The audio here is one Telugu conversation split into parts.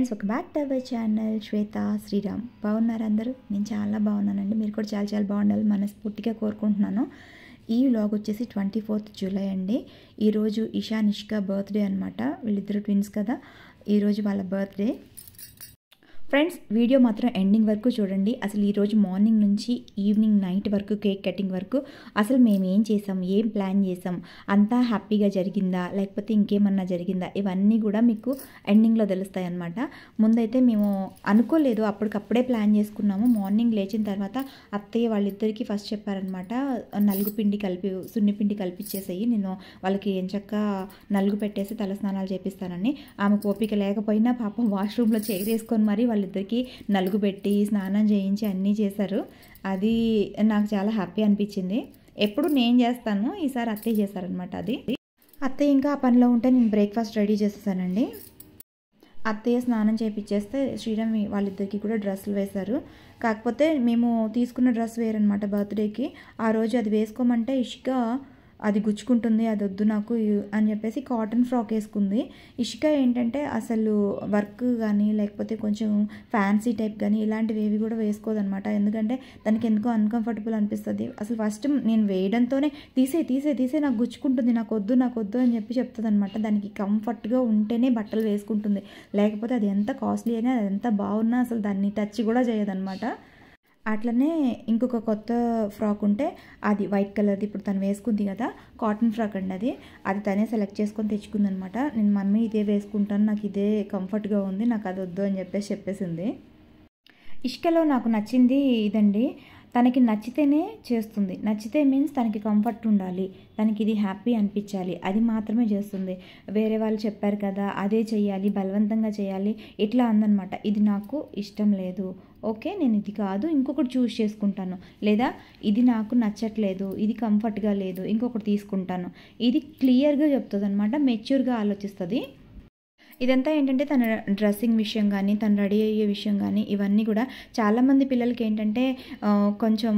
ఫ్రెండ్స్, ఒక back to our channel Shweta Sriram. బాగున్నారు అందరూ? నేను చాలా బాగున్నానండి. మీరు కూడా చాలా చాలా బాగుండాలి మనస్ఫూర్తిగా కోరుకుంటున్నాను. ఈ వ్లాగ్ వచ్చేసి 24th జూలై అండి. ఈరోజు ఇషా నిష్కా బర్త్డే అనమాట. వీళ్ళిద్దరు ట్విన్స్ కదా, ఈరోజు వాళ్ళ బర్త్డే. ఫ్రెండ్స్, వీడియో మాత్రం ఎండింగ్ వరకు చూడండి. అసలు ఈరోజు మార్నింగ్ నుంచి ఈవినింగ్ నైట్ వరకు, కేక్ కటింగ్ వరకు అసలు మేము ఏం చేసాం, ఏం ప్లాన్ చేసాం, అంతా హ్యాపీగా జరిగిందా లేకపోతే ఇంకేమన్నా జరిగిందా, ఇవన్నీ కూడా మీకు ఎండింగ్లో తెలుస్తాయి అన్నమాట. ముందైతే మేము అనుకోలేదు, అప్పటికప్పుడే ప్లాన్ చేసుకున్నాము. మార్నింగ్ లేచిన తర్వాత అత్తయ్య వాళ్ళిద్దరికీ ఫస్ట్ చెప్పారనమాట, నలుగు పిండి కలిపి సున్నిపిండి కలిపిచ్చేసేయి, నేను వాళ్ళకి ఎంచక్క నలుగు పెట్టేసి తలస్నానాలు చేపిస్తానని. ఆమెకు ఓపిక లేకపోయినా పాపం వాష్రూమ్లో చైర్ వేసుకొని మరీ వాళ్ళిద్దరికీ నలుగు పెట్టి స్నానం చేయించి అన్నీ చేశారు. అది నాకు చాలా హ్యాపీ అనిపించింది. ఎప్పుడు నేను చేస్తాను, ఈసారి అత్తయ్య చేశారనమాట. అది అత్తయ్య ఇంకా ఆ పనిలో ఉంటే నేను బ్రేక్ఫాస్ట్ రెడీ చేసేసానండి. అత్తయ్య స్నానం చేయించేస్తే శ్రీరామ్ వాళ్ళిద్దరికీ కూడా డ్రెస్సులు వేశారు. కాకపోతే మేము తీసుకున్న డ్రెస్ వేరనమాట బర్త్డేకి. ఆ రోజు అది వేసుకోమంటే ఇషిక అది గుచ్చుకుంటుంది, అది వద్దు నాకు అని చెప్పేసి కాటన్ ఫ్రాక్ వేసుకుంది. ఇషిక ఏంటంటే అసలు వర్క్ కానీ లేకపోతే కొంచెం ఫ్యాన్సీ టైప్ కానీ ఇలాంటివి ఏవి కూడా వేసుకోదనమాట. ఎందుకంటే దానికి ఎందుకో అన్కంఫర్టబుల్ అనిపిస్తుంది. అసలు ఫస్ట్ నేను వేయడంతోనే తీసే నాకు గుచ్చుకుంటుంది, నాకు వద్దు అని చెప్పి చెప్తుంది అనమాట. దానికి కంఫర్ట్గా ఉంటేనే బట్టలు వేసుకుంటుంది, లేకపోతే అది ఎంత కాస్ట్లీ అయినా అది ఎంత బాగున్నా అసలు దాన్ని టచ్ కూడా చేయదన్నమాట. అట్లనే ఇంకొక కొత్త ఫ్రాక్ ఉంటే అది వైట్ కలర్ది ఇప్పుడు తను వేసుకుంది కదా, కాటన్ ఫ్రాక్ అండి. అది తనే సెలెక్ట్ చేసుకొని తెచ్చుకుందనమాట. నేను మమ్మీ ఇదే వేసుకుంటాను, నాకు ఇదే కంఫర్ట్గా ఉంది, నాకు అది వద్దు అని చెప్పేసింది. ఇష్కలో నాకు నచ్చింది ఇదండి, తనకి నచ్చితేనే చేస్తుంది. నచ్చితే మీన్స్ తనకి కంఫర్ట్ ఉండాలి, తనకి ఇది హ్యాపీ అనిపించాలి, అది మాత్రమే చేస్తుంది. వేరే వాళ్ళు చెప్పారు కదా అదే చెయ్యాలి, బలవంతంగా చేయాలి ఇట్లా అందనమాట. ఇది నాకు ఇష్టం లేదు, ఓకే నేను ఇది కాదు ఇంకొకటి చూస్ చేసుకుంటాను, లేదా ఇది నాకు నచ్చట్లేదు, ఇది కంఫర్ట్గా లేదు ఇంకొకటి తీసుకుంటాను, ఇది క్లియర్గా చెప్తుంది అనమాట. మెచ్యూర్గా ఆలోచిస్తుంది. ఇదంతా ఏంటంటే తన డ్రెస్సింగ్ విషయం కానీ, తను రెడీ అయ్యే విషయం కానీ, ఇవన్నీ కూడా చాలామంది పిల్లలకి ఏంటంటే కొంచెం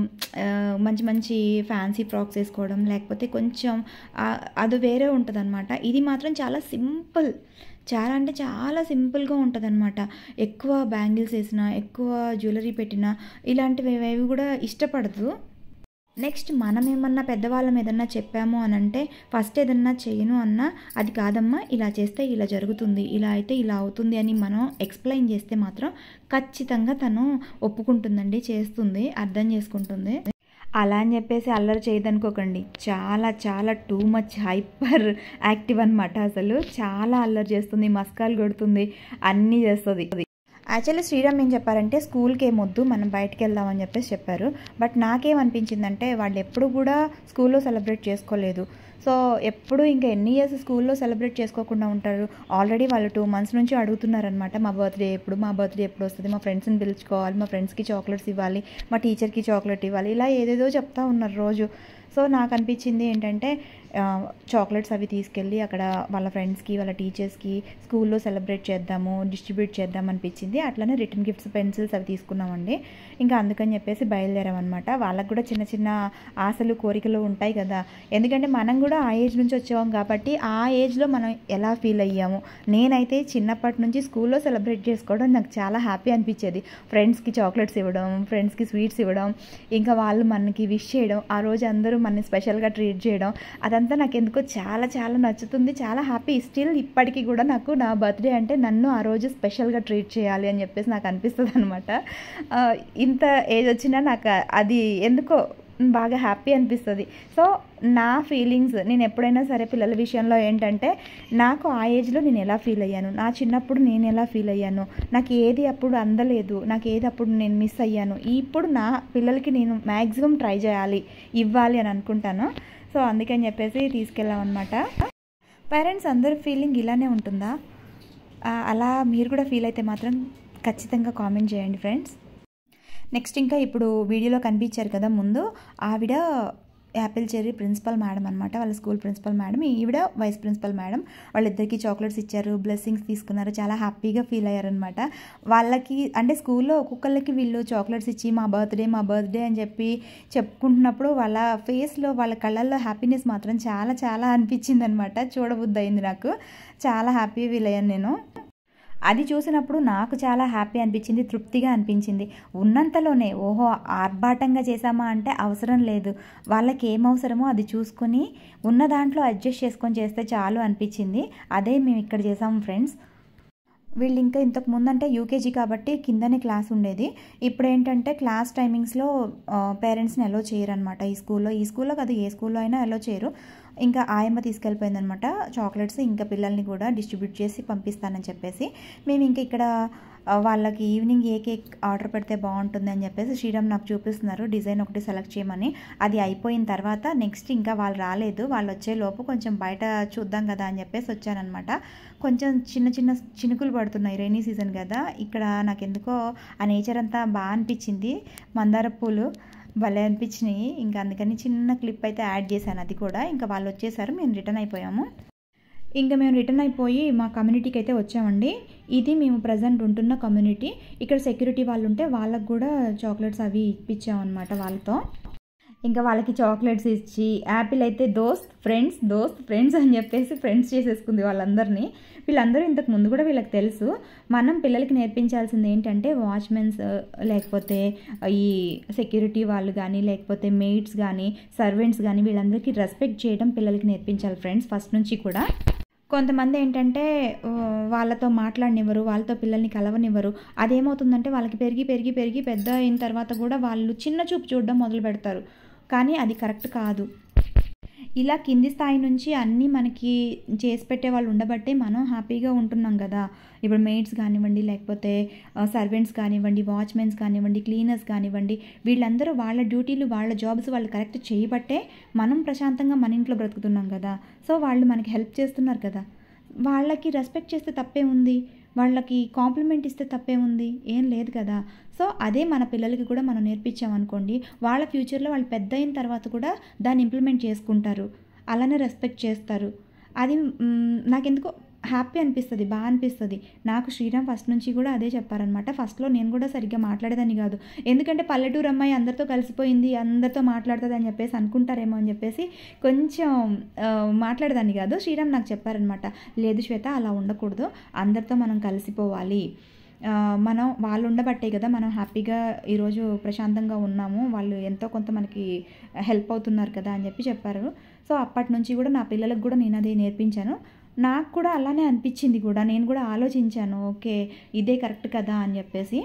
మంచి ఫ్యాన్సీ ఫ్రాక్స్ వేసుకోవడం లేకపోతే కొంచెం అది వేరే ఉంటుంది అనమాట. ఇది మాత్రం చాలా సింపుల్, చాలా అంటే చాలా సింపుల్గా ఉంటుంది అనమాట. ఎక్కువ బ్యాంగిల్స్ వేసినా, ఎక్కువ జ్యువెలరీ పెట్టినా ఇలాంటివి ఏవి కూడా ఇష్టపడదు. నెక్స్ట్ మనం ఏమన్నా పెద్దవాళ్ళం ఏదన్నా చెప్పాము అని అంటే ఫస్ట్ ఏదన్నా చేయను అన్నా అది కాదమ్మా ఇలా చేస్తే ఇలా జరుగుతుంది, ఇలా అయితే ఇలా అవుతుంది అని మనం ఎక్స్ప్లెయిన్ చేస్తే మాత్రం ఖచ్చితంగా తను ఒప్పుకుంటుందండి, చేస్తుంది, అర్థం చేసుకుంటుంది. అలా అని చెప్పేసి అల్లరి చేయదనుకోకండి, చాలా చాలా టూ మచ్ హైపర్ యాక్టివ్ అనమాట. అసలు చాలా అల్లరి చేస్తుంది, మస్కాలు కొడుతుంది, అన్నీ చేస్తుంది. యాక్చువల్లీ శ్రీరామ్ ఏం చెప్పారంటే స్కూల్కి ఏమొద్దు మనం బయటకు వెళ్దామని చెప్పారు. బట్ నాకేమనిపించిందంటే వాళ్ళు ఎప్పుడు కూడా స్కూల్లో సెలబ్రేట్ చేసుకోలేదు. సో ఎప్పుడు ఇంకా ఎన్ని ఇయర్స్ స్కూల్లో సెలబ్రేట్ చేసుకోకుండా ఉంటారు. ఆల్రెడీ వాళ్ళు 2 months నుంచి అడుగుతున్నారనమాట, మా బర్త్డే ఎప్పుడు వస్తుంది, మా ఫ్రెండ్స్ని పిలుచుకోవాలి, మా ఫ్రెండ్స్కి చాక్లెట్స్ ఇవ్వాలి, మా టీచర్కి చాక్లెట్ ఇవ్వాలి, ఇలా ఏదేదో చెప్తా ఉన్నారు రోజు. సో నాకు అనిపించింది ఏంటంటే చాక్లెట్స్ అవి తీసుకెళ్ళి అక్కడ వాళ్ళ ఫ్రెండ్స్కి వాళ్ళ టీచర్స్కి స్కూల్లో సెలబ్రేట్ చేద్దాము, డిస్ట్రిబ్యూట్ చేద్దాం అనిపించింది. అట్లనే రిటర్న్ గిఫ్ట్స్, పెన్సిల్స్ అవి తీసుకున్నామండి. ఇంకా అందుకని చెప్పేసి బయలుదేరామన్నమాట. వాళ్ళకు కూడా చిన్న చిన్న ఆశలు కోరికలు ఉంటాయి కదా, ఎందుకంటే మనం కూడా ఆ ఏజ్ నుంచి వచ్చాము కాబట్టి ఆ ఏజ్లో మనం ఎలా ఫీల్ అయ్యాము. నేనైతే చిన్నప్పటి నుంచి స్కూల్లో సెలబ్రేట్ చేసుకోవడం నాకు చాలా హ్యాపీ అనిపించేది. ఫ్రెండ్స్కి చాక్లెట్స్ ఇవ్వడం, ఫ్రెండ్స్కి స్వీట్స్ ఇవ్వడం, ఇంకా వాళ్ళు మనకి విష్ చేయడం, ఆ రోజు అందరూ మనని స్పెషల్గా ట్రీట్ చేయడం, అదంతా నాకు ఎందుకో చాలా చాలా నచ్చుతుంది, చాలా హ్యాపీ. స్టిల్ ఇప్పటికీ కూడా నాకు నా బర్త్డే అంటే నన్ను ఆ రోజు స్పెషల్గా ట్రీట్ చేయాలి అని చెప్పేసి నాకు అనిపిస్తుంది అనమాట. ఇంత ఏజ్ వచ్చినా నాకు అది ఎందుకో బాగా హ్యాపీ అనిపిస్తుంది. సో నా ఫీలింగ్స్ నేను ఎప్పుడైనా సరే పిల్లల విషయంలో ఏంటంటే నాకు ఆ ఏజ్లో నేను ఎలా ఫీల్ అయ్యాను, నా చిన్నప్పుడు నేను ఎలా ఫీల్ అయ్యాను, నాకు ఏది అప్పుడు అందలేదు, నాకు ఏది అప్పుడు నేను మిస్ అయ్యాను, ఇప్పుడు నా పిల్లలకి నేను మ్యాక్సిమం ట్రై చేయాలి, ఇవ్వాలి అని అనుకుంటాను. సో అందుకని చెప్పేసి తీసుకెళ్ళామన్నమాట. పేరెంట్స్ అందరి ఫీలింగ్ ఇలానే ఉంటుందా? అలా మీరు కూడా ఫీల్ అయితే మాత్రం ఖచ్చితంగా కామెంట్ చేయండి ఫ్రెండ్స్. నెక్స్ట్ ఇంకా ఇప్పుడు వీడియోలో కనిపించారు కదా ముందు, ఆవిడ యాపిల్ చెర్రీ ప్రిన్సిపల్ మేడం అనమాట, వాళ్ళ స్కూల్ ప్రిన్సిపల్ మేడం. ఈవిడ వైస్ ప్రిన్సిపల్ మేడం. వాళ్ళిద్దరికీ చాక్లెట్స్ ఇచ్చారు, బ్లెస్సింగ్స్ తీసుకున్నారు, చాలా హ్యాపీగా ఫీల్ అయ్యారనమాట. వాళ్ళకి అంటే స్కూల్లో ఒక్కొక్కళ్ళకి వీళ్ళు చాక్లెట్స్ ఇచ్చి మా బర్త్డే అని చెప్పి చెప్పుకుంటున్నప్పుడు వాళ్ళ ఫేస్లో, వాళ్ళ కళ్ళల్లో హ్యాపీనెస్ మాత్రం చాలా చాలా అనిపించింది అనమాట. చూడబుద్ధి అయింది నాకు, చాలా హ్యాపీ ఫీల్ అయ్యాను నేను. అది చూసినప్పుడు నాకు చాలా హ్యాపీ అనిపించింది, తృప్తిగా అనిపించింది. ఉన్నంతలోనే ఓహో ఆర్భాటంగా చేసామా అంటే అవసరం లేదు, వాళ్ళకి ఏం అవసరమో అది చూసుకొని ఉన్న దాంట్లో అడ్జస్ట్ చేసుకొని చేస్తే చాలు అనిపించింది. అదే మేము ఇక్కడ చేసాము ఫ్రెండ్స్. వీళ్ళు ఇంకా ఇంతకు ముందు అంటే యూకేజీ కాబట్టి కిందనే క్లాస్ ఉండేది. ఇప్పుడు ఏంటంటే క్లాస్ టైమింగ్స్లో పేరెంట్స్ని అలో చేయరనమాట ఈ స్కూల్లో కాదు, ఏ స్కూల్లో అయినా అలో చేయరు. ఇంకా ఆయమ్మ తీసుకెళ్ళిపోయిందనమాట చాక్లెట్స్, ఇంకా పిల్లల్ని కూడా డిస్ట్రిబ్యూట్ చేసి పంపిస్తానని చెప్పేసి. మేము ఇంకా ఇక్కడ వాళ్ళకి ఈవినింగ్ ఏ కేక్ ఆర్డర్ పెడితే బాగుంటుంది అని చెప్పేసి శ్రీరామ్ నాకు చూపిస్తున్నారు డిజైన్ ఒకటి సెలెక్ట్ చేయమని. అది అయిపోయిన తర్వాత నెక్స్ట్ ఇంకా వాళ్ళు రాలేదు, వాళ్ళు వచ్చేలోపు కొంచెం బయట చూద్దాం కదా అని చెప్పేసి వచ్చానమాట. కొంచెం చిన్న చిన్న చినుకులు పడుతున్నాయి, రైనీ సీజన్ కదా. ఇక్కడ నాకు ఎందుకో ఆ నేచర్ అంతా బాగా అనిపించింది, మందార పూలు భలే అనిపించినాయి. ఇంకా అందుకని చిన్న క్లిప్ అయితే యాడ్ చేశాను, అది కూడా. ఇంకా వాళ్ళు వచ్చేసారు, మేము రిటర్న్ అయిపోయాము. ఇంకా మేము రిటర్న్ అయిపోయి మా కమ్యూనిటీకి అయితే వచ్చామండి. ఇది మేము ప్రజెంట్ ఉంటున్న కమ్యూనిటీ. ఇక్కడ సెక్యూరిటీ వాళ్ళు ఉంటే వాళ్ళకు కూడా చాక్లెట్స్ అవి ఇప్పించామన్నమాట వాళ్ళతో. ఇంకా వాళ్ళకి చాక్లెట్స్ ఇచ్చి, యాపిల్ అయితే దోస్త్ ఫ్రెండ్స్ అని చెప్పేసి ఫ్రెండ్స్ చేసేసుకుంది వాళ్ళందరినీ. వీళ్ళందరూ ఇంతకు ముందు కూడా వీళ్ళకి తెలుసు. మనం పిల్లలకి నేర్పించాల్సింది ఏంటంటే వాచ్మెన్స్ లేకపోతే ఈ సెక్యూరిటీ వాళ్ళు కానీ లేకపోతే మెయిడ్స్ కానీ సర్వెంట్స్ కానీ వీళ్ళందరికీ రెస్పెక్ట్ చేయడం పిల్లలకి నేర్పించాలి ఫ్రెండ్స్ ఫస్ట్ నుంచి కూడా. కొంతమంది ఏంటంటే వాళ్ళతో మాట్లాడనివ్వరు, వాళ్ళతో పిల్లల్ని కలవనివ్వరు. అదేమవుతుందంటే వాళ్ళకి పెరిగి పెద్ద అయిన తర్వాత కూడా వాళ్ళు చిన్న చూపు చూడడం మొదలు పెడతారు. కానీ అది కరెక్ట్ కాదు. ఇలా కింది స్థాయి నుంచి అన్నీ మనకి చేసి పెట్టే వాళ్ళు ఉండబట్టే మనం హ్యాపీగా ఉంటున్నాం కదా. ఇప్పుడు మెయిడ్స్ కానివ్వండి, లేకపోతే సర్వెంట్స్ కానివ్వండి, వాచ్మెన్స్ కానివ్వండి, క్లీనర్స్ కానివ్వండి, వీళ్ళందరూ వాళ్ళ డ్యూటీలు వాళ్ళ జాబ్స్ వాళ్ళు కరెక్ట్ చేయబట్టే మనం ప్రశాంతంగా మన ఇంట్లో బ్రతుకుతున్నాం కదా. సో వాళ్ళు మనకి హెల్ప్ చేస్తున్నారు కదా. వాళ్ళకి రెస్పెక్ట్ చేస్తే తప్పే ఉంది, వాళ్ళకి కాంప్లిమెంట్ ఇస్తే తప్పే ఉంది, ఏం లేదు కదా. సో అదే మన పిల్లలకి కూడా మనం నేర్పించామనుకోండి, వాళ్ళ ఫ్యూచర్లో వాళ్ళు పెద్ద అయిన తర్వాత కూడా దాన్ని ఇంప్లిమెంట్ చేసుకుంటారు, అలానే రెస్పెక్ట్ చేస్తారు. అది నాకెందుకో హ్యాపీ అనిపిస్తుంది, బాగా అనిపిస్తుంది. నాకు శ్రీరామ్ ఫస్ట్ నుంచి కూడా అదే చెప్పారనమాట. ఫస్ట్లో నేను కూడా సరిగ్గా మాట్లాడేదాన్ని కాదు, ఎందుకంటే పల్లెటూరు అమ్మాయి అందరితో కలిసిపోయింది, అందరితో మాట్లాడుతుంది అని చెప్పేసి అనుకుంటారేమో అని చెప్పేసి కొంచెం మాట్లాడేదాన్ని కాదు. శ్రీరామ్ నాకు చెప్పారనమాట, లేదు శ్వేత అలా ఉండకూడదు, అందరితో మనం కలిసిపోవాలి, మనం వాళ్ళు ఉండబట్టే కదా మనం హ్యాపీగా ఈరోజు ప్రశాంతంగా ఉన్నాము, వాళ్ళు ఎంతో కొంత మనకి హెల్ప్ అవుతున్నారు కదా అని చెప్పారు. సో అప్పటి నుంచి కూడా నా పిల్లలకు కూడా నేను అదే నేర్పించాను. నాకు కూడా అలానే అనిపించింది కూడా, నేను కూడా ఆలోచించాను, ఓకే ఇదే కరెక్ట్ కదా అని చెప్పేసి.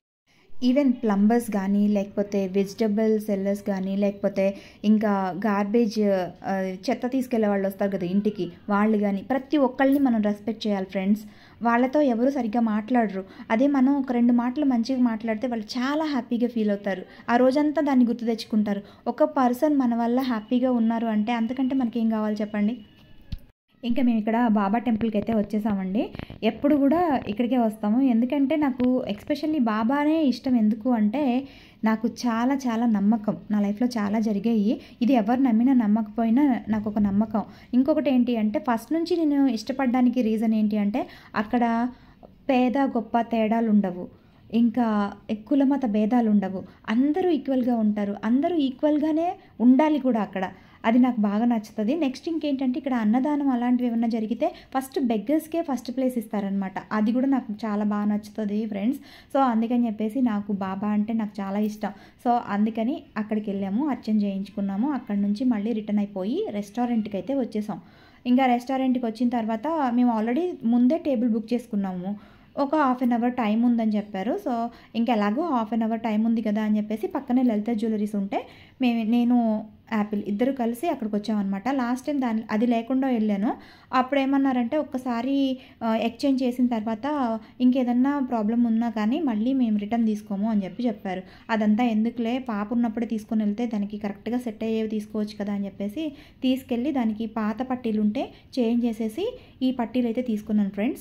ఈవెన్ ప్లంబర్స్ కానీ లేకపోతే వెజిటబుల్ సెల్లర్స్ కానీ లేకపోతే ఇంకా గార్బేజ్ చెత్త తీసుకెళ్లే వాళ్ళు వస్తారు కదా ఇంటికి, వాళ్ళు కానీ ప్రతి ఒక్కళ్ళని మనం రెస్పెక్ట్ చేయాలి ఫ్రెండ్స్. వాళ్ళతో ఎవరు సరిగ్గా మాట్లాడరు, అదే మనం ఒక 2 మాటలు మంచిగా మాట్లాడితే వాళ్ళు చాలా హ్యాపీగా ఫీల్ అవుతారు, ఆ రోజంతా దాన్ని గుర్తు తెచ్చుకుంటారు. ఒక పర్సన్ మన వల్ల హ్యాపీగా ఉన్నారు అంటే అంతకంటే మనకేం కావాలి చెప్పండి. ఇంకా మేము ఇక్కడ బాబా టెంపుల్కి అయితే వచ్చేసామండి. ఎప్పుడు కూడా ఇక్కడికే వస్తాము, ఎందుకంటే నాకు ఎస్పెషల్లీ బాబానే ఇష్టం. ఎందుకు అంటే నాకు చాలా చాలా నమ్మకం, నా లైఫ్లో చాలా జరిగాయి. ఇది ఎవరు నమ్మినా నమ్మకపోయినా నాకు ఒక నమ్మకం. ఇంకొకటి ఏంటి అంటే ఫస్ట్ నుంచి నేను ఇష్టపడడానికి రీజన్ ఏంటి అంటే అక్కడ పేద గొప్ప తేడాలు ఉండవు, ఇంకా కులమత భేదాలు ఉండవు, అందరూ ఈక్వల్గా ఉంటారు, అందరూ ఈక్వల్గానే ఉండాలి కూడా అక్కడ. అది నాకు బాగా నచ్చుతుంది. నెక్స్ట్ ఇంకేంటంటే ఇక్కడ అన్నదానం అలాంటివి ఏమన్నా జరిగితే ఫస్ట్ బెగ్గర్స్కే ఫస్ట్ ప్లేస్ ఇస్తారనమాట, అది కూడా నాకు చాలా బాగా నచ్చుతుంది ఫ్రెండ్స్. సో అందుకని చెప్పేసి నాకు బాబా అంటే నాకు చాలా ఇష్టం. సో అందుకని అక్కడికి వెళ్ళాము, అర్చన చేయించుకున్నాము. అక్కడి నుంచి మళ్ళీ రిటర్న్ అయిపోయి రెస్టారెంట్కి అయితే వచ్చేసాం. ఇంకా రెస్టారెంట్కి వచ్చిన తర్వాత మేము ఆల్రెడీ ముందే టేబుల్ బుక్ చేసుకున్నాము, ఒక 1/2 అవర్ టైం ఉందని చెప్పారు. సో ఇంకెలాగో 1/2 అవర్ టైం ఉంది కదా అని చెప్పేసి పక్కనే లలిత జ్యువెలరీస్ ఉంటే నేను యాపిల్ ఇద్దరు కలిసి అక్కడికి వచ్చామన్నమాట. లాస్ట్ టైం అది లేకుండా వెళ్ళాను. అప్పుడు ఏమన్నారంటే ఒక్కసారి ఎక్స్చేంజ్ చేసిన తర్వాత ఇంకేదన్నా ప్రాబ్లం ఉన్నా కానీ మళ్ళీ మేము రిటర్న్ తీసుకోము అని చెప్పారు. అదంతా ఎందుకులే, పాప ఉన్నప్పుడే తీసుకొని వెళ్తే దానికి కరెక్ట్గా సెట్ అయ్యేవి తీసుకోవచ్చు కదా అని చెప్పేసి తీసుకెళ్ళి దానికి పాత పట్టీలు ఉంటే చేంజ్ చేసేసి ఈ పట్టీలు అయితే తీసుకున్నాను ఫ్రెండ్స్.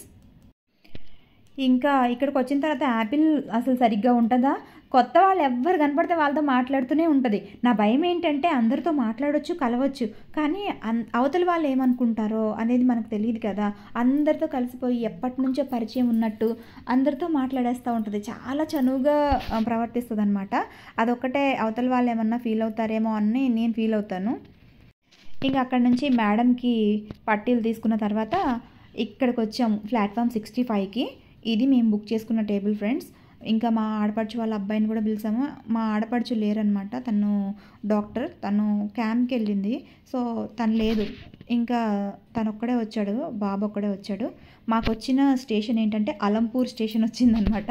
ఇంకా ఇక్కడికి వచ్చిన తర్వాత యాపిల్ అసలు సరిగ్గా ఉంటుందా, కొత్త వాళ్ళు ఎవ్వరు కనపడితే వాళ్ళతో మాట్లాడుతూనే ఉంటుంది. నా భయం ఏంటంటే అందరితో మాట్లాడవచ్చు, కలవచ్చు, కానీ అవతల వాళ్ళు ఏమనుకుంటారో అనేది మనకు తెలియదు కదా. అందరితో కలిసిపోయి ఎప్పటి నుంచో పరిచయం ఉన్నట్టు అందరితో మాట్లాడేస్తూ ఉంటుంది, చాలా చనువుగా ప్రవర్తిస్తుంది అనమాట. అదొక్కటే అవతల వాళ్ళు ఏమన్నా ఫీల్ అవుతారేమో అని నేను ఫీల్ అవుతాను. ఇంకా అక్కడి నుంచి మేడంకి పట్టీలు తీసుకున్న తర్వాత ఇక్కడికి వచ్చాము ప్లాట్ఫామ్ 65కి. ఇది మేము బుక్ చేసుకున్న టేబుల్ ఫ్రెండ్స్. ఇంకా మా ఆడపడుచు వాళ్ళ అబ్బాయిని కూడా పిలిచాము. మా ఆడపడుచు లేరనమాట, తను డాక్టర్, తను క్యాంప్కి వెళ్ళింది. సో తను లేదు, ఇంకా తను ఒక్కడే వచ్చాడు, బాబు ఒక్కడే వచ్చాడు. మాకు వచ్చిన స్టేషన్ ఏంటంటే అలంపూర్ స్టేషన్ వచ్చిందనమాట.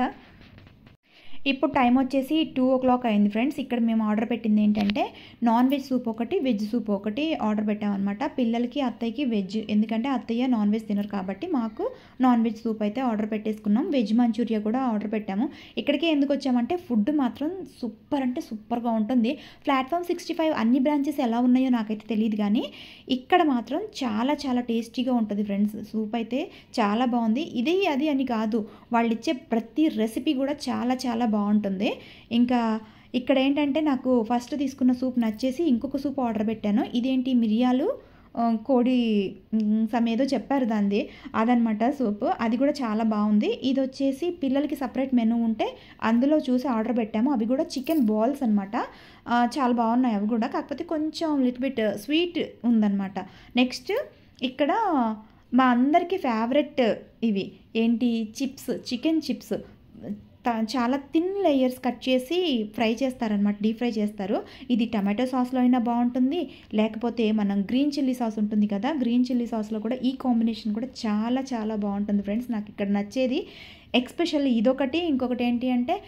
ఇప్పుడు టైం వచ్చేసి 2:00 అయింది ఫ్రెండ్స్. ఇక్కడ మేము ఆర్డర్ పెట్టింది ఏంటంటే నాన్ వెజ్ సూప్ ఒకటి, వెజ్ సూప్ ఒకటి ఆర్డర్ పెట్టామన్నమాట. పిల్లలకి అత్తయ్యకి వెజ్, ఎందుకంటే అత్తయ్య నాన్ వెజ్ తినరు కాబట్టి మాకు నాన్ వెజ్ సూప్ అయితే ఆర్డర్ పెట్టేసుకున్నాం. వెజ్ మంచూరియా కూడా ఆర్డర్ పెట్టాము. ఇక్కడికి ఎందుకు వచ్చామంటే ఫుడ్ మాత్రం సూపర్ అంటే సూపర్గా ఉంటుంది. ప్లాట్ఫామ్ 65 అన్ని బ్రాంచెస్ ఎలా ఉన్నాయో నాకైతే తెలియదు, కానీ ఇక్కడ మాత్రం చాలా చాలా టేస్టీగా ఉంటుంది ఫ్రెండ్స్. సూప్ అయితే చాలా బాగుంది. ఇది అది అని కాదు, వాళ్ళు ఇచ్చే ప్రతి రెసిపీ కూడా చాలా చాలా బాగుంటుంది. ఇంకా ఇక్కడ ఏంటంటే నాకు ఫస్ట్ తీసుకున్న సూప్ నచ్చేసి ఇంకొక సూప్ ఆర్డర్ పెట్టాను. ఇదేంటి మిరియాలు కోడి ఏదో చెప్పారు దాన్ని, అదనమాట సూప్. అది కూడా చాలా బాగుంది. ఇది వచ్చేసి పిల్లలకి సపరేట్ మెనూ ఉంటే అందులో చూసి ఆర్డర్ పెట్టాము. అవి కూడా చికెన్ బాల్స్ అనమాట. చాలా బాగున్నాయి అవి కూడా, కాకపోతే కొంచెం లిటిల్ బిట్ స్వీట్ ఉందన్నమాట. నెక్స్ట్ ఇక్కడ మా అందరికీ ఫేవరెట్ ఇవి ఏంటి చిప్స్, చికెన్ చిప్స్. చాలా థిన్ లేయర్స్ కట్ చేసి ఫ్రై చేస్తారనమాట, డీప్ ఫ్రై చేస్తారు. ఇది టమాటో సాస్లో అయినా బాగుంటుంది, లేకపోతే మనం గ్రీన్ చిల్లీ సాస్ ఉంటుంది కదా, గ్రీన్ చిల్లీ సాస్లో కూడా ఈ కాంబినేషన్ కూడా చాలా చాలా బాగుంటుంది ఫ్రెండ్స్. నాకు ఇక్కడ నచ్చేది ఎక్స్పెషల్లీ ఇదొకటి. ఇంకొకటి ఏంటి అంటే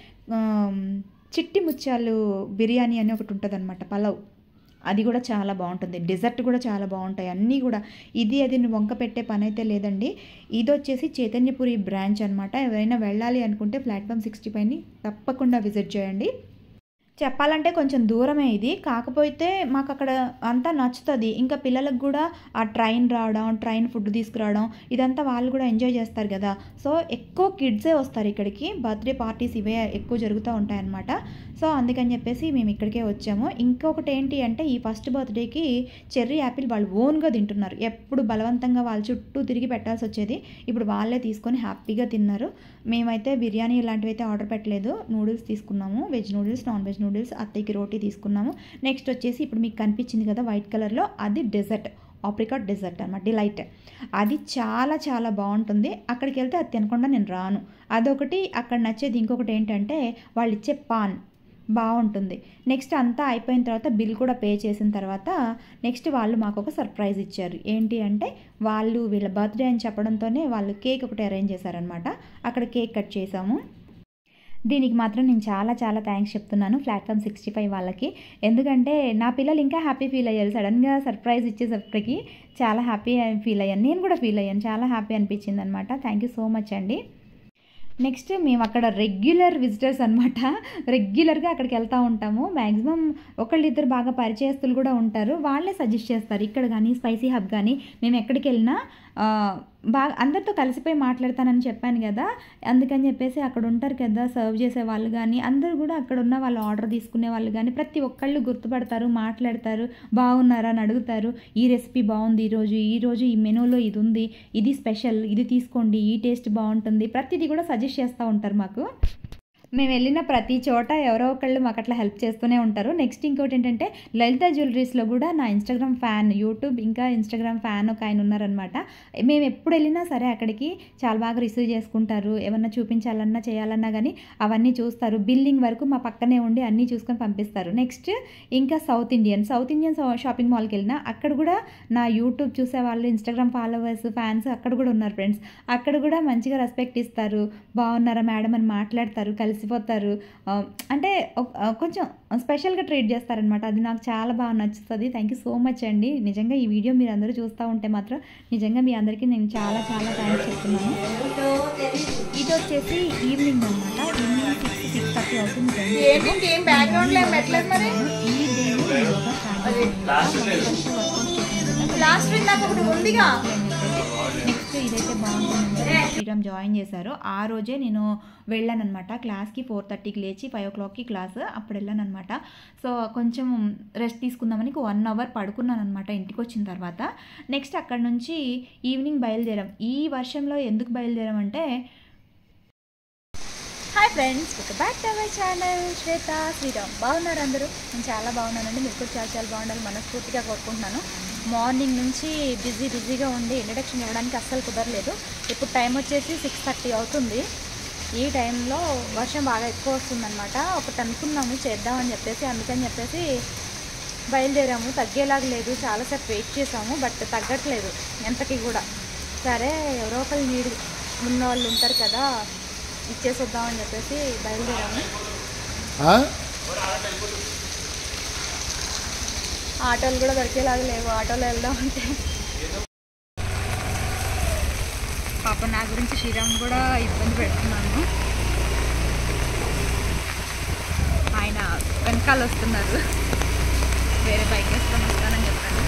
చిట్టి ముత్యాలు బిర్యానీ అని ఒకటి ఉంటుంది అనమాట, పలావ్. అది కూడా చాలా బాగుంటుంది. డెజర్ట్ కూడా చాలా బాగుంటాయి అన్నీ కూడా. ఇది అది వంక పెట్టే పని అయితే లేదండి. ఇది వచ్చేసి చైతన్యపురి బ్రాంచ్ అనమాట. ఎవరైనా వెళ్ళాలి అనుకుంటే ప్లాట్ఫామ్ 65ని తప్పకుండా విజిట్ చేయండి. చెప్పాలంటే కొంచెం దూరమే ఇది, కాకపోతే మాకు అక్కడ అంతా నచ్చుతుంది. ఇంకా పిల్లలకు కూడా ఆ ట్రైన్ రావడం, ట్రైన్ ఫుడ్ తీసుకురావడం, ఇదంతా వాళ్ళు కూడా ఎంజాయ్ చేస్తారు కదా. సో ఎక్కువ కిడ్సే వస్తారు ఇక్కడికి. బర్త్డే పార్టీస్ ఇవే ఎక్కువ జరుగుతూ ఉంటాయన్నమాట. సో అందుకని చెప్పేసి మేము ఇక్కడికే వచ్చాము. ఇంకొకటి ఏంటి అంటే ఈ ఫస్ట్ బర్త్డేకి చెర్రీ యాపిల్ వాళ్ళు ఓన్గా తింటున్నారు. ఎప్పుడు బలవంతంగా వాళ్ళ చుట్టూ తిరిగి పెట్టాల్సి వచ్చేది, ఇప్పుడు వాళ్ళే తీసుకొని హ్యాపీగా తిన్నారు. మేమైతే బిర్యానీ ఇలాంటివి అయితే ఆర్డర్ పెట్టలేదు, నూడిల్స్ తీసుకున్నాము, veg noodles, non veg noodles, అత్తయ్యకి రోటీ తీసుకున్నాము. నెక్స్ట్ వచ్చేసి ఇప్పుడు మీకు కనిపించింది కదా వైట్ కలర్లో, అది డెజర్ట్, ఆప్రికాట్ డెజర్ట్ అన్నమాట, డిలైట్. అది చాలా చాలా బాగుంటుంది. అక్కడికి వెళ్తే అది తినకుండా నేను రాను. అదొకటి. అక్కడ నచ్చేది ఇంకొకటి ఏంటంటే వాళ్ళు ఇచ్చే పాన్ బాగుంటుంది. నెక్స్ట్ అంతా అయిపోయిన తర్వాత బిల్ కూడా పే చేసిన తర్వాత నెక్స్ట్ వాళ్ళు మాకు ఒక సర్ప్రైజ్ ఇచ్చారు. ఏంటి అంటే వాళ్ళు వీళ్ళ బర్త్డే అని చెప్పడంతోనే వాళ్ళు కేక్ ఒకటి అరేంజ్ చేశారనమాట. అక్కడ కేక్ కట్ చేసాము. దీనికి మాత్రం నేను చాలా చాలా థ్యాంక్స్ చెప్తున్నాను ప్లాట్ఫామ్ 65 వాళ్ళకి. ఎందుకంటే నా పిల్లలు ఇంకా హ్యాపీ ఫీల్ అయ్యారు. సడన్గా సర్ప్రైజ్ ఇచ్చేసరికి చాలా హ్యాపీ ఫీల్ అయ్యాను, నేను కూడా ఫీల్ అయ్యాను, చాలా హ్యాపీ అనిపించింది అనమాట. థ్యాంక్ యూ సో మచ్ అండి. నెక్స్ట్ మేము అక్కడ రెగ్యులర్ విజిటర్స్ అనమాట, రెగ్యులర్గా అక్కడికి వెళ్తూ ఉంటాము. మ్యాక్సిమం ఒకళ్ళిద్దరు బాగా పరిచయస్తులు కూడా ఉంటారు, వాళ్ళే సజెస్ట్ చేస్తారు. ఇక్కడ కానీ స్పైసీ హబ్ కానీ మేము ఎక్కడికి వెళ్ళినా బాగా అందరితో కలిసిపోయి మాట్లాడతానని చెప్పాను కదా, అందుకని చెప్పేసి అక్కడ ఉంటారు కదా సర్వ్ చేసే వాళ్ళు కానీ, అందరూ కూడా అక్కడ ఉన్న వాళ్ళు ఆర్డర్ తీసుకునే వాళ్ళు కానీ ప్రతి ఒక్కళ్ళు గుర్తుపడతారు, మాట్లాడతారు, బాగున్నారా అని అడుగుతారు. ఈ రెసిపీ బాగుంది, ఈరోజు ఈ మెనూలో ఇది ఉంది, ఇది స్పెషల్, ఇది తీసుకోండి, ఈ టేస్ట్ బాగుంటుంది, ప్రతిదీ కూడా సజెస్ట్ చేస్తూ ఉంటారు మాకు. మేము వెళ్ళిన ప్రతి చోట ఎవరో ఒకళ్ళు మాకు అట్లా హెల్ప్ చేస్తూనే ఉంటారు. నెక్స్ట్ ఇంకోటి ఏంటంటే లలిత జ్యువెలరీస్లో కూడా నా ఇన్స్టాగ్రామ్ ఫ్యాన్, యూట్యూబ్ ఇంకా ఇన్స్టాగ్రామ్ ఫ్యాన్ ఒక ఆయన ఉన్నారనమాట. మేము ఎప్పుడు వెళ్ళినా సరే అక్కడికి చాలా బాగా రిసీవ్ చేసుకుంటారు. ఏమన్నా చూపించాలన్నా చేయాలన్నా కానీ అవన్నీ చూస్తారు. బిల్లింగ్ వరకు మా పక్కనే ఉండి అన్నీ చూసుకొని పంపిస్తారు. నెక్స్ట్ ఇంకా సౌత్ ఇండియన్ షాపింగ్ మాల్కి వెళ్ళినా అక్కడ కూడా నా యూట్యూబ్ చూసే వాళ్ళు, ఇన్స్టాగ్రామ్ ఫాలోవర్స్, ఫ్యాన్స్ అక్కడ కూడా ఉన్నారు ఫ్రెండ్స్. అక్కడ కూడా మంచిగా రెస్పెక్ట్ ఇస్తారు, బాగున్నారా మేడం అని మాట్లాడతారు, కలిసిపోతారు. అంటే కొంచెం స్పెషల్గా ట్రీట్ చేస్తారనమాట. అది నాకు చాలా బాగా నచ్చుతుంది. థ్యాంక్ యూ సో మచ్ అండి. నిజంగా ఈ వీడియో మీరు అందరూ చూస్తూ ఉంటే మాత్రం నిజంగా మీ అందరికీ నేను చాలా చాలా థ్యాంక్స్ చెప్తున్నాను. ఇది వచ్చేసి ఈవినింగ్ అనమాట, ఈవినింగ్ 6-6:30 అవుతుంది. నెక్స్ట్ ఇదైతే బాగుంటుంది, శ్రీరామ్ జాయిన్ చేశారు. ఆ రోజే నేను వెళ్ళాను అనమాట క్లాస్కి. 4:30కి లేచి 5 o'clockకి క్లాస్, అప్పుడు వెళ్ళాను అనమాట. సో కొంచెం రెస్ట్ తీసుకుందామని 1 hour పడుకున్నాను అనమాట ఇంటికి వచ్చిన తర్వాత. నెక్స్ట్ అక్కడ నుంచి ఈవినింగ్ బయలుదేరాం. ఈ వర్షంలో ఎందుకు బయలుదేరాం అంటే, hi friends, welcome back to our channel Shweta Sriram. బాగున్నారు అందరూ? నేను చాలా బాగున్నానండి. మీరు కూడా చాలా చాలా బాగుండాలి మనస్ఫూర్తిగా కోరుకుంటున్నాను. మార్నింగ్ నుంచి బిజీగా ఉండి ఇంట్రడక్షన్ ఇవ్వడానికి అస్సలు కుదరలేదు. ఇప్పుడు టైం వచ్చేసి 6:30 అవుతుంది. ఈ టైంలో వర్షం బాగా ఎక్కువ వస్తుందన్నమాట. ఒకటి అనుకున్నాము చేద్దామని చెప్పేసి, అందుకని చెప్పేసి బయలుదేరాము. తగ్గేలాగా లేదు, చాలాసేపు వెయిట్ చేసాము, బట్ తగ్గట్లేదు ఎంతకి కూడా. సరే ఎవరో ఒకరు నీడు ఉన్న వాళ్ళు ఉంటారు కదా, ఇచ్చేసి వద్దామని చెప్పేసి బయలుదేరాము. ఆటోలు కూడా దొరికేలాగా లేవు, ఆటోలో వెళ్దామంటే. పాప నా గురించి శ్రీరామ్ కూడా ఇబ్బంది పెడుతున్నాను. ఆయన వెనకాల వస్తున్నారు, వేరే బైక్ వేసుకొని వస్తానని చెప్పాను.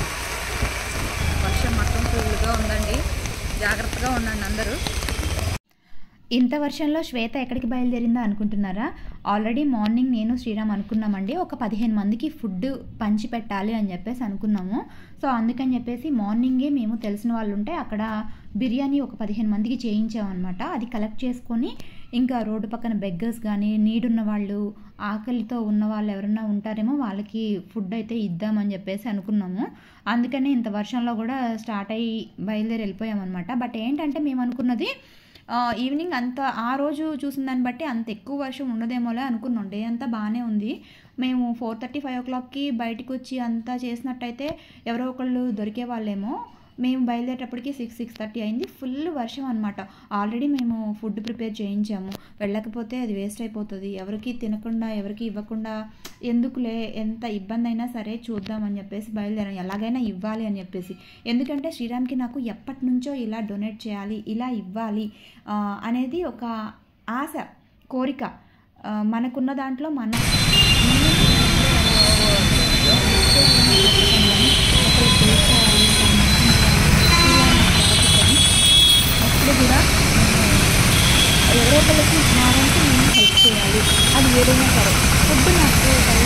వర్షం మొత్తం ఫుల్గా ఉందండి, జాగ్రత్తగా ఉండండి అందరూ. ఇంత వర్షంలో శ్వేత ఎక్కడికి బయలుదేరిందో అనుకుంటున్నారా? ఆల్రెడీ మార్నింగ్ నేను శ్రీరామ్ అనుకున్నామండి, ఒక 15 మందికి ఫుడ్ పంచి పెట్టాలి అని చెప్పేసి అనుకున్నాము. సో అందుకని చెప్పేసి మార్నింగే మేము తెలిసిన వాళ్ళు ఉంటే అక్కడ బిర్యానీ ఒక 15 మందికి చేయించామన్నమాట. అది కలెక్ట్ చేసుకొని ఇంకా రోడ్డు పక్కన బెగ్గర్స్ కానీ, నీడున్న వాళ్ళు, ఆకలితో ఉన్న వాళ్ళు ఎవరన్నా ఉంటారేమో వాళ్ళకి ఫుడ్ అయితే ఇద్దామని చెప్పేసి అనుకున్నాము. అందుకనే ఇంత వర్షంలో కూడా స్టార్ట్ అయ్యి బయలుదేరి వెళ్ళిపోయామన్నమాట. బట్ ఏంటంటే మేము అనుకున్నది ఈవినింగ్ అంత, ఆ రోజు చూసిన దాన్ని బట్టి అంత ఎక్కువ వర్షం ఉండదేమోలే అనుకున్నాం. డే అంతా బాగానే ఉంది. మేము 4:30, 5 o'clockకి బయటకు వచ్చి అంతా చేసినట్టయితే ఎవరో ఒకళ్ళు దొరికే వాళ్ళేమో. మేము బయలుదేరేటప్పటికి 6:30 అయింది. ఫుల్ వర్షం అనమాట. ఆల్రెడీ మేము ఫుడ్ ప్రిపేర్ చేయించాము, వెళ్ళకపోతే అది వేస్ట్ అయిపోతుంది, ఎవరికి తినకుండా ఎవరికి ఇవ్వకుండా ఎందుకులే, ఎంత ఇబ్బంది అయినా సరే చూద్దామని చెప్పేసి బయలుదేరాం, ఎలాగైనా ఇవ్వాలి అని చెప్పేసి. ఎందుకంటే శ్రీరామ్కి నాకు ఎప్పటి నుంచో ఇలా డొనేట్ చేయాలి, ఇలా ఇవ్వాలి అనేది ఒక ఆశ, కోరిక. మనకున్న దాంట్లో మనం అప్పుడు కూడా ఎవరో ఒకరికి నా వంతు నేను హెల్ప్ చేయాలి, అది ఏదైనా సరే. ఫుడ్ నాకు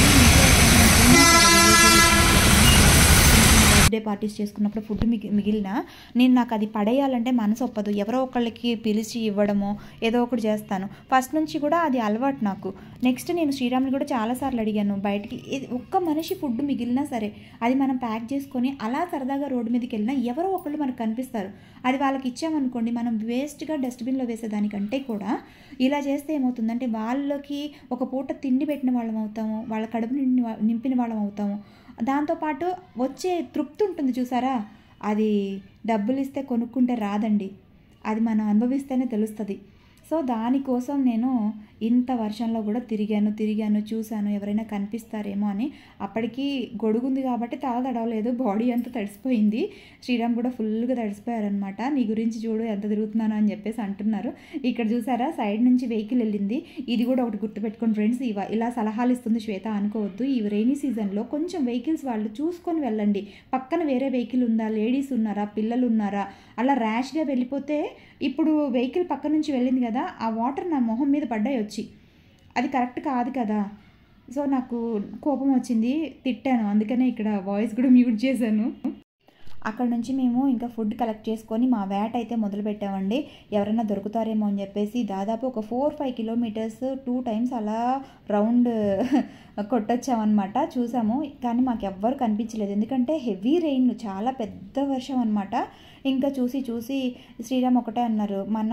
బర్త్డే పార్టీస్ చేసుకున్నప్పుడు ఫుడ్ మిగిలిన నాకు అది పడేయాలంటే మనసు ఒప్పదు. ఎవరో ఒకళ్ళకి పిలిచి ఇవ్వడమో ఏదో ఒకటి చేస్తాను. ఫస్ట్ నుంచి కూడా అది అలవాటు నాకు. నెక్స్ట్ నేను శ్రీరామ్ని కూడా చాలాసార్లు అడిగాను, బయటికి ఒక్క మనిషి ఫుడ్ మిగిలినా సరే అది మనం ప్యాక్ చేసుకొని అలా సరదాగా రోడ్డు మీదకి వెళ్ళినా ఎవరో ఒకళ్ళు మనకు కనిపిస్తారు. అది వాళ్ళకి ఇచ్చామనుకోండి, మనం వేస్ట్గా డస్ట్బిన్లో వేసేదానికంటే కూడా ఇలా చేస్తే ఏమవుతుందంటే వాళ్ళకి ఒక పూట తిండి పెట్టిన వాళ్ళం అవుతాము, వాళ్ళ కడుపు నింపిన వాళ్ళం అవుతాము. దాంతోపాటు వచ్చే తృప్తి ఉంటుంది చూసారా, అది డబ్బులు ఇస్తే కొనుక్కుంటే రాదండి, అది మనం అనుభవిస్తేనే తెలుస్తుంది. సో దానికోసం నేను ఇంత వర్షంలో కూడా తిరిగాను, చూశాను ఎవరైనా కనిపిస్తారేమో అని. అప్పటికి గొడుగుంది కాబట్టి తల తడవలేదు, బాడీ అంతా తడిసిపోయింది. శ్రీరామ్ కూడా ఫుల్గా తడిసిపోయారనమాట. నీ గురించి చూడు ఎంత తిరుగుతున్నాను అని చెప్పేసి అంటున్నారు. ఇక్కడ చూసారా సైడ్ నుంచి వెహికల్ వెళ్ళింది. ఇది కూడా ఒకటి గుర్తుపెట్టుకోండి ఫ్రెండ్స్, ఇలా సలహాలు ఇస్తుంది శ్వేత అనుకోవద్దు. ఈ రైనీ సీజన్లో కొంచెం వెహికల్స్ వాళ్ళు చూసుకొని వెళ్ళండి. పక్కన వేరే వెహికల్ ఉందా, లేడీస్ ఉన్నారా, పిల్లలు ఉన్నారా, అలా ర్యాష్గా వెళ్ళిపోతే, ఇప్పుడు వెహికల్ పక్క నుంచి వెళ్ళింది కదా, ఆ వాటర్ నా మొహం మీద పడ్డాయి వచ్చి, అది కరెక్ట్ కాదు కదా. సో నాకు కోపం వచ్చింది, తిట్టాను. అందుకనే ఇక్కడ వాయిస్ కూడా మ్యూట్ చేశాను. అక్కడ నుంచి మేము ఇంకా ఫుడ్ కలెక్ట్ చేసుకొని మా వేట అయితే మొదలుపెట్టామండి. ఎవరైనా దొరుకుతారేమో అని చెప్పేసి దాదాపు ఒక 4-5 kilometers 2 times అలా రౌండ్ కొట్టొచ్చామన్నమాట. చూసాము కానీ మాకు ఎవ్వరు కనిపించలేదు, ఎందుకంటే హెవీ రెయిన్, చాలా పెద్ద వర్షం అనమాట. ఇంకా చూసి శ్రీరామ్ ఒకటే అన్నారు, మన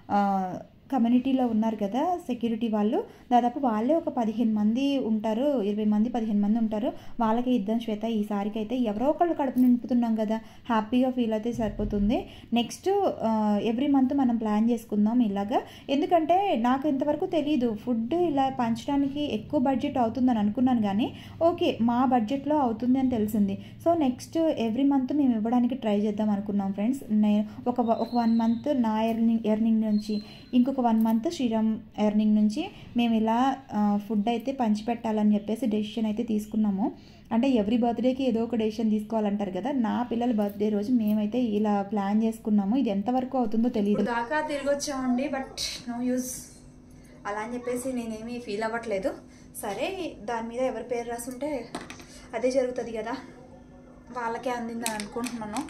కమ్యూనిటీలో ఉన్నారు కదా సెక్యూరిటీ వాళ్ళు, దాదాపు వాళ్ళే ఒక 15 మంది ఉంటారు, 20 మంది 15 మంది ఉంటారు, వాళ్ళకే ఇద్దాం శ్వేత ఈసారికి అయితే, ఎవరో ఒకళ్ళు కడుపు నింపుతున్నాం కదా, హ్యాపీగా ఫీల్ అయితే సరిపోతుంది. నెక్స్ట్ ఎవ్రీ మంత్ మనం ప్లాన్ చేసుకుందాం ఇలాగా. ఎందుకంటే నాకు ఇంతవరకు తెలీదు ఫుడ్ ఇలా పంచడానికి ఎక్కువ బడ్జెట్ అవుతుందని అనుకున్నాను, కానీ ఓకే మా బడ్జెట్లో అవుతుంది అని తెలిసింది. సో నెక్స్ట్ ఎవ్రీ మంత్ మేము ఇవ్వడానికి ట్రై చేద్దాం అనుకున్నాం ఫ్రెండ్స్. ఒక 1 month నా ఎర్నింగ్ నుంచి, ఇంకొక 1 month శ్రీరామ్ ఎర్నింగ్ నుంచి మేము ఇలా ఫుడ్ అయితే పంచిపెట్టాలని చెప్పేసి డెసిషన్ అయితే తీసుకున్నాము. అంటే ఎవ్రీ బర్త్డేకి ఏదో ఒక డెసిషన్ తీసుకోవాలంటారు కదా, నా పిల్లల బర్త్డే రోజు మేమైతే ఇలా ప్లాన్ చేసుకున్నాము. ఇది ఎంతవరకు అవుతుందో తెలియదు. దాకా తిరిగి వచ్చామండి, బట్ నో యూజ్ అలా అని చెప్పేసి నేనేమీ ఫీల్ అవ్వట్లేదు. సరే దాని మీద ఎవరి పేరు రాసుంటే అదే జరుగుతుంది కదా, వాళ్ళకే అందిందని అనుకుంటున్నాను.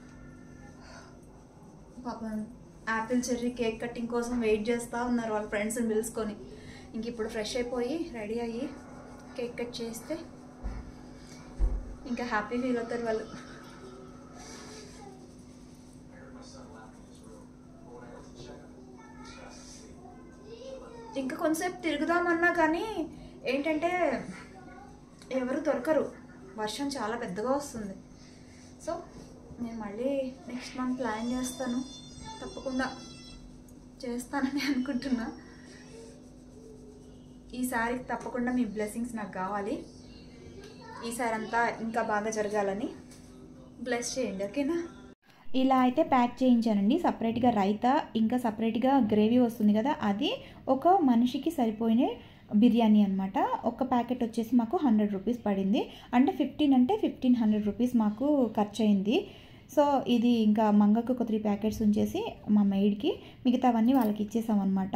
పాపం యాపిల్ చెర్రీ కేక్ కటింగ్ కోసం వెయిట్ చేస్తూ ఉన్నారు వాళ్ళ ఫ్రెండ్స్ని పిలుచుకొని. ఇంక ఇప్పుడు ఫ్రెష్ అయిపోయి రెడీ అయ్యి కేక్ కట్ చేస్తే ఇంకా హ్యాపీ ఫీల్ అవుతారు వాళ్ళు. ఇంకా కొంచెంసేపు తిరుగుదామన్నా కానీ ఏంటంటే ఎవరు దొరకరు, వర్షం చాలా పెద్దగా వస్తుంది. సో నేను మళ్ళీ నెక్స్ట్ మంత్ ప్లాన్ చేస్తాను, తప్పకుండా చేస్తానని అనుకుంటున్నా. ఈసారి తప్పకుండా మీ బ్లెస్సింగ్స్ నాకు కావాలి. ఈసారి అంతా ఇంకా బాగా జరగాలని బ్లెస్ చేయండి, ఓకేనా? ఇలా అయితే ప్యాక్ చేయించానండి. సపరేట్గా రైతా, ఇంకా సపరేట్గా గ్రేవీ వస్తుంది కదా, అది ఒక మనిషికి సరిపోయిన బిర్యానీ అనమాట. ఒక ప్యాకెట్ వచ్చేసి మాకు 100 రూపీస్ పడింది. అంటే 15 అంటే 1500 రూపీస్ మాకు ఖర్చు అయింది. సో ఇది ఇంకా మంగకు ఒక 3 ప్యాకెట్స్ ఉంచేసి మా మెయిడ్కి, మిగతావన్నీ వాళ్ళకి ఇచ్చేసామన్నమాట.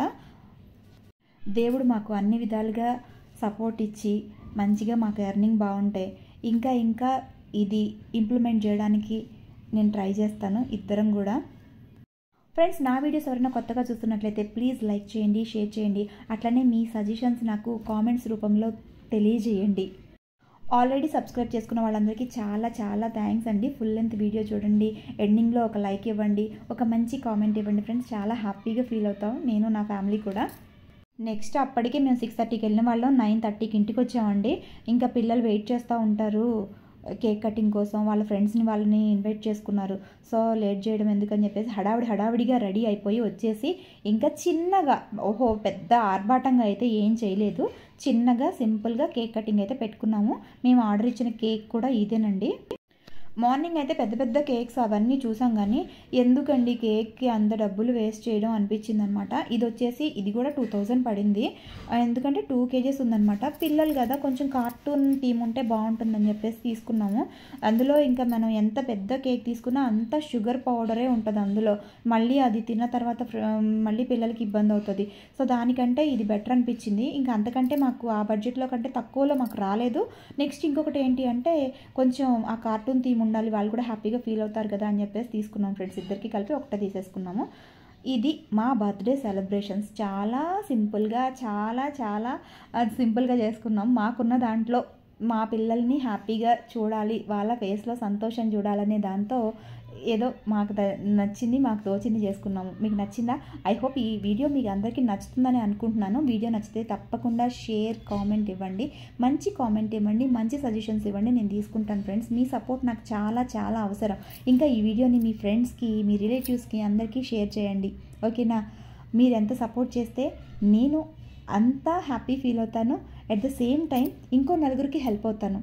దేవుడు మాకు అన్ని విధాలుగా సపోర్ట్ ఇచ్చి మంచిగా మాకు ఎర్నింగ్ బాగుంటాయి. ఇంకా ఇది ఇంప్లిమెంట్ చేయడానికి నేను ట్రై చేస్తాను, ఇద్దరం కూడా. ఫ్రెండ్స్, నా వీడియోస్ ఎవరైనా కొత్తగా చూస్తున్నట్లయితే ప్లీజ్ లైక్ చేయండి, షేర్ చేయండి. అట్లనే మీ సజెషన్స్ నాకు కామెంట్స్ రూపంలో తెలియజేయండి. ఆల్రెడీ సబ్స్క్రైబ్ చేసుకున్న వాళ్ళందరికీ చాలా చాలా థ్యాంక్స్ అండి. ఫుల్ లెంత్ వీడియో చూడండి, ఎండింగ్లో ఒక లైక్ ఇవ్వండి, ఒక మంచి కామెంట్ ఇవ్వండి ఫ్రెండ్స్. చాలా హ్యాపీగా ఫీల్ అవుతాం, నేను నా ఫ్యామిలీ కూడా. నెక్స్ట్ అప్పటికే మేము 6:30కి వెళ్ళిన వాళ్ళం, 9:30కి ఇంటికి వచ్చామండి. ఇంకా పిల్లలు వెయిట్ చేస్తూ ఉంటారు కేక్ కటింగ్ కోసం, వాళ్ళ ఫ్రెండ్స్ని వాళ్ళని ఇన్వైట్ చేసుకున్నారు. సో లేట్ చేయడం ఎందుకని చెప్పేసి హడావిడిగా రెడీ అయిపోయి వచ్చేసి ఇంకా చిన్నగా, పెద్ద ఆర్భాటంగా అయితే ఏం చేయలేదు, చిన్నగా సింపుల్గా కేక్ కటింగ్ అయితే పెట్టుకున్నాము. మేము ఆర్డర్ ఇచ్చిన కేక్ కూడా ఇదేనండి. మార్నింగ్ అయితే పెద్ద పెద్ద కేక్స్ అవన్నీ చూసాం, కానీ ఎందుకండి కేక్కి అంత డబ్బులు వేస్ట్ చేయడం అనిపించింది అనమాట. ఇది కూడా 2000 పడింది, ఎందుకంటే 2 kgs ఉందనమాట. పిల్లలు కదా, కొంచెం కార్టూన్ థీమ్ ఉంటే బాగుంటుందని చెప్పేసి తీసుకున్నాము. అందులో ఇంకా మనం ఎంత పెద్ద కేక్ తీసుకున్నా అంత షుగర్ పౌడరే ఉంటుంది అందులో, మళ్ళీ అది తిన్న తర్వాత మళ్ళీ పిల్లలకి ఇబ్బంది అవుతుంది. సో దానికంటే ఇది బెటర్ అనిపించింది. ఇంకా అంతకంటే మాకు ఆ బడ్జెట్లో కంటే తక్కువలో మాకు రాలేదు. నెక్స్ట్ ఇంకొకటి ఏంటి అంటే, కొంచెం ఆ కార్టూన్ థీమ్ ఉండాలి, వాళ్ళు కూడా హ్యాపీగా ఫీల్ అవుతారు కదా అని చెప్పేసి తీసుకున్నాం ఫ్రెండ్స్. ఇద్దరికి కలిపి ఒకటే తీసేసుకున్నాము. ఇది మా బర్త్డే సెలబ్రేషన్స్. చాలా సింపుల్గా, చాలా చాలా సింపుల్గా చేసుకున్నాం. మాకున్న దాంట్లో మా పిల్లల్ని హ్యాపీగా చూడాలి, వాళ్ళ ఫేస్లో సంతోషం చూడాలనే దాంతో ఏదో మాకు నచ్చింది, మాకు తోచింది చేసుకున్నాము. మీకు నచ్చిందా? ఐ హోప్ ఈ వీడియో మీకు అందరికీ నచ్చుతుందని అనుకుంటున్నాను. వీడియో నచ్చితే తప్పకుండా షేర్, కామెంట్ ఇవ్వండి, మంచి కామెంట్ ఇవ్వండి, మంచి సజెషన్స్ ఇవ్వండి, నేను తీసుకుంటాను ఫ్రెండ్స్. మీ సపోర్ట్ నాకు చాలా చాలా అవసరం. ఇంకా ఈ వీడియోని మీ ఫ్రెండ్స్కి, మీ రిలేటివ్స్కి అందరికీ షేర్ చేయండి, ఓకేనా? మీరు ఎంత సపోర్ట్ చేస్తే నేను అంత హ్యాపీ ఫీల్ అవుతాను. అట్ ద సేమ్ టైం ఇంకో నలుగురికి హెల్ప్ అవుతాను.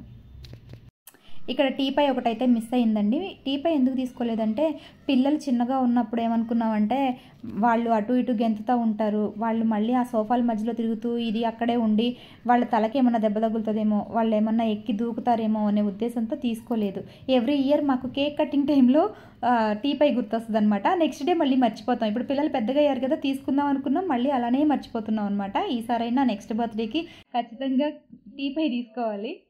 ఇక్కడ టీపై ఒకటైతే మిస్ అయిందండి. టీపై ఎందుకు తీసుకోలేదంటే, పిల్లలు చిన్నగా ఉన్నప్పుడు ఏమనుకున్నామంటే, వాళ్ళు అటు ఇటు గెంతుతూ ఉంటారు, వాళ్ళు మళ్ళీ ఆ సోఫాల మధ్యలో తిరుగుతూ ఇది అక్కడే ఉండి వాళ్ళ తలకి ఏమన్నా దెబ్బ తగులుతుందేమో, వాళ్ళు ఏమన్నా ఎక్కి దూకుతారేమో అనే ఉద్దేశంతో తీసుకోలేదు. ఎవ్రీ ఇయర్ మాకు కేక్ కటింగ్ టైంలో టీపై గుర్తొస్తుంది అనమాట. నెక్స్ట్ డే మళ్ళీ మర్చిపోతాం. ఇప్పుడు పిల్లలు పెద్దగా అయ్యారు కదా, తీసుకుందాం అనుకున్నాం, మళ్ళీ అలానే మర్చిపోతున్నాం అనమాట. ఈసారైనా నెక్స్ట్ బర్త్డేకి ఖచ్చితంగా టీపై తీసుకోవాలి.